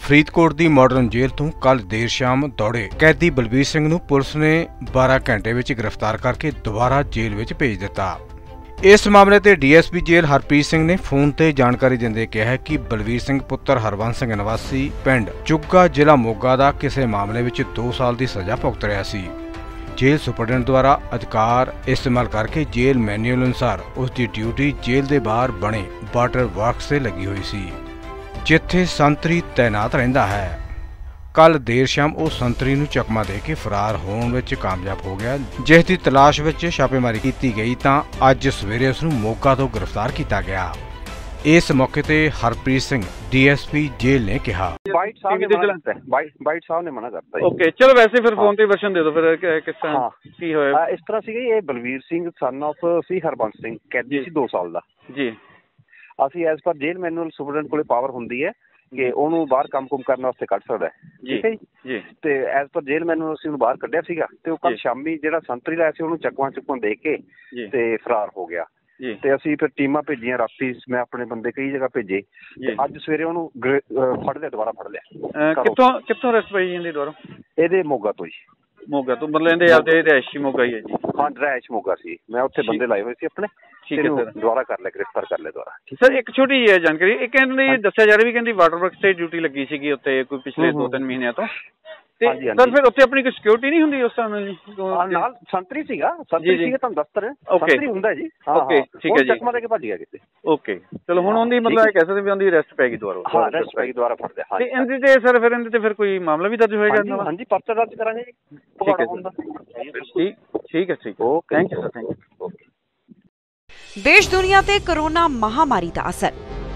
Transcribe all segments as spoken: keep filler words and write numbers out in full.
फरीदकोट की modern jail तो कल देर शाम दौड़े कैदी बलबीर सिंह नूं पुलिस ने बारह घंटे विच गिरफ्तार करके दोबारा जेल विच भेज दिता। इस मामले ते D S P jail Harpreet Singh ने फोन ते जानकारी दिंदे कहा है कि बलबीर सिंह पुत्र हरबंस सिंह निवासी पिंड चुग्गा जिला मोगा दा किसी मामले विच दो साल की सज़ा भुगत रहा सी। जेल सुपरडेंट द्वारा अधिकार इस्तेमाल करके जेल मैन्यूअल अनुसार उसकी ड्यूटी जेल के बाहर बने वाटर वर्क से लगी हुई सी, जिथे संतरी तैनात रहिंदा है। कल देर शाम वो संतरी नूं चकमा दे के फरार होने विच कामयाब हो गया, जिसकी तलाश विच छापेमारी की गई तां अज सवेरे उसनूं मोगा तो गिरफ्तार किया गया। इस मौके ते Harpreet Singh D S P jail ने कहा बाइट साहब ने मना बाइट बाइट साहब ने मना करता है। ओके चलो वैसे फिर फोन पे वर्शन दे दो फिर किस तरह हाँ। की होया इस तरह सी ये बलबीर सिंह सन ऑफ सी हरबंस सिंह कैदी सी दो साल दा जी। ਅਸੀਂ as per jail manual superintendent ਕੋਲੇ ਪਾਵਰ ਹੁੰਦੀ ਹੈ ਕਿ ਉਹਨੂੰ ਬਾਹਰ ਕੰਮ ਕੁਮ ਕਰਨ ਵਾਸਤੇ ਕੱਢ ਸਕਦਾ ਹੈ, ਠੀਕ ਹੈ ਜੀ। ਤੇ ਐਸ ਪਰ ਜੇਲ ਮੈਨੂਅਲ ਅਸੀਂ ਉਹਨੂੰ ਬਾਹਰ ਕੱਢਿਆ ਸੀਗਾ ਤੇ ਉਹ ਕੱਲ ਸ਼ਾਮੀ ਜਿਹੜਾ ਸੰਤਰੀ ਲਾਇਆ ਸੀ ਉਹਨੂੰ ਚੱਕਵਾਂ ਚੁੱਕਵਾਂ ਦੇ ਕੇ ਤੇ ਫਰਾਰ ਹੋ ਗਿਆ। ਤੇ ਅਸੀਂ ਫਿਰ ਟੀਮਾਂ ਭੇਜੀਆਂ, ਰਾਤੀ ਮੈਂ ਆਪਣੇ ਬੰਦੇ ਕਈ ਜਗ੍ਹਾ ਭੇਜੇ ਤੇ ਅੱਜ ਸਵੇਰੇ ਉਹਨੂੰ ਫੜ ਲਿਆ, ਦੁਬਾਰਾ ਫੜ ਲਿਆ। ਕਿੱਥੋਂ ਕਿੱਥੋਂ ਅਰੈਸਟ ਪਈ ਜਾਂਦੀ ਦੁਬਾਰਾ? ਇਹਦੇ ਮੋਗਾ ਤੋਂ ਜੀ। ਮੋਗਾ ਤੋਂ ਮਤਲਬ ਇਹਦੇ ਆਪਦੇ ਰਿਹਾਇਸ਼ੀ ਮੋਗਾ ਹੀ ਹੈ ਜੀ? ਹਾਂ ਰਿਹਾਇਸ਼ ਮੋਗਾ ਸੀ, ਮੈਂ ਉੱਥੇ ਬੰਦੇ ਲਾਏ ਹੋਏ ਸੀ ਆਪਣੇ। ठीक है सर, ਦੁਬਾਰਾ ਕਰ ਲਿਆ, ਗ੍ਰਿਫਤਾਰ ਕਰ ਲਿਆ ਦੁਬਾਰਾ। ਸਰ ਇੱਕ ਛੋਟੀ ਜਿਹੀ ਜਾਣਕਾਰੀ, ਇਹ ਕਹਿੰਦੇ ਦੱਸਿਆ ਜਾ ਰਿਹਾ ਵੀ ਕਹਿੰਦੀ ਵਾਟਰ ਵਰਕਸ ਤੇ ਡਿਊਟੀ ਲੱਗੀ ਸੀਗੀ ਉੱਤੇ ਕੋਈ ਪਿਛਲੇ ਦੋ ਤਿੰਨ ਮਹੀਨਿਆਂ ਤੋਂ, ਤੇ ਸਰ ਫਿਰ ਉੱਥੇ ਆਪਣੀ ਕੋਈ ਸਿਕਿਉਰਿਟੀ ਨਹੀਂ ਹੁੰਦੀ ਉਸ ਤਰ੍ਹਾਂ ਨਾਲ ਜੀ? ਨਾਲ ਸੰਤਰੀ ਸੀਗਾ, ਸੰਤਰੀ ਸੀਗਾ ਤੁਹਾਨੂੰ ਦੱਸ ਰਿਹਾ, ਸੰਤਰੀ ਹੁੰਦਾ ਜੀ। ਓਕੇ ਠੀਕ ਹੈ ਜੀ, ਚੱਕਮਾ ਦੇ ਕੇ ਭੱਜ ਗਿਆ ਕਿਤੇ। ਓਕੇ ਚਲੋ ਹੁਣ ਉਹਦੀ ਮਤਲਬ ਇਹ ਕਹਿ ਸਕਦੇ ਵੀ ਉਹਦੀ ਅਰੈਸਟ ਪੈ ਗਈ ਦੁਬਾਰਾ? ਹਾਂ ਅਰੈਸਟ ਪੈ ਗਈ, ਦੁਬਾਰਾ ਫੜ ਲਿਆ। ਤੇ ਇਹਦੇ ਤੇ ਸਰ ਫਿਰ ਇਹਦੇ ਤੇ ਫਿਰ ਕੋਈ ਮਾਮਲਾ ਵੀ ਦਰਜ ਹੋਏਗਾ? ਹਾਂਜੀ ਪਰਚਾ ਦਰਜ ਕਰਾਂਗੇ ਜੀ। ਠੀਕ ਹੈ ਠੀਕ ਠੀਕ ਹੈ ਠੀਕ। Okay thank you sir, thank you. देश दुनिया ते कोरोना महामारी का असर।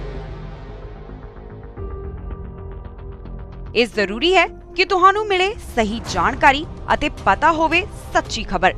इस जरूरी है कि तुहानू मिले सही जानकारी अते पता होवे सच्ची खबर।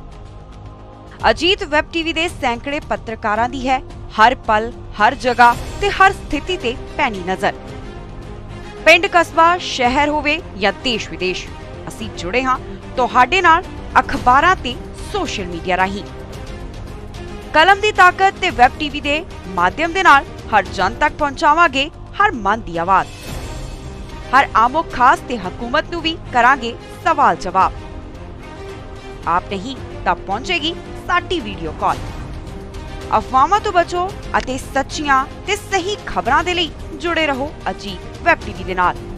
अजीत वैब टीवी दे सैकड़े पत्रकारां दी है हर पल हर जगह ते हर स्थिति ते पैनी नजर। पिंड कस्बा शहर होवे या देश विदेश, असी जुड़े हां तुहाडे नाल अखबारां ते सोशल मीडिया राही। कलम दी ताकत ते वैब टीवी दे माध्यम दे नाल हर जन तक पहुंचावांगे हर मन दी आवाज। हर आमो खास ते हुकूमत नू भी करांगे सवाल जवाब। आप नहीं तब पहुंचेगी साडी वीडियो कॉल। अफवाहां तो बचो अते सच्चियां ते सही खबरां दे लई जुड़े रहो अजीत वैब टीवी दे नाल।